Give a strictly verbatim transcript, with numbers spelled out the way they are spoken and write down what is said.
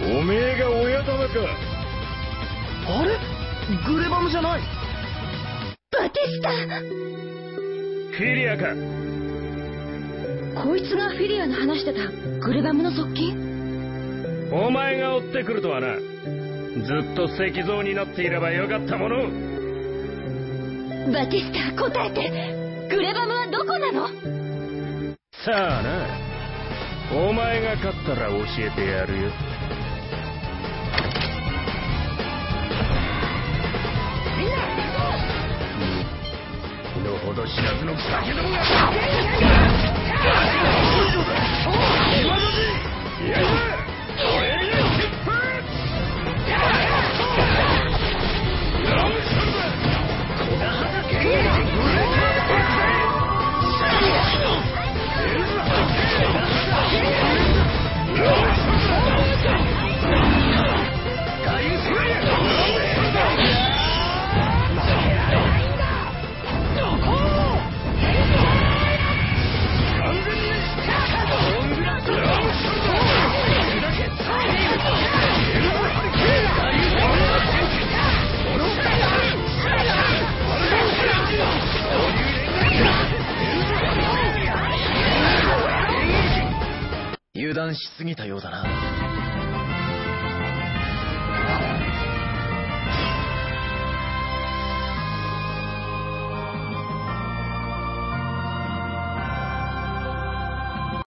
おめえが親玉か。 あれ、グレバムじゃない。 バティスタ。 フィリアか。 こいつがフィリアの話してたグレバムの側近。 お前が追ってくるとはな。ずっと石像になっていればよかったもの。 バティスタ、答えて。グレバムはどこなの？ さあな、お前が勝ったら教えてやるよ。 みんなのほど知らずの酒どもが今のじやる俺に出発。ラムシャルだ小田畑剣油断しすぎたようだな。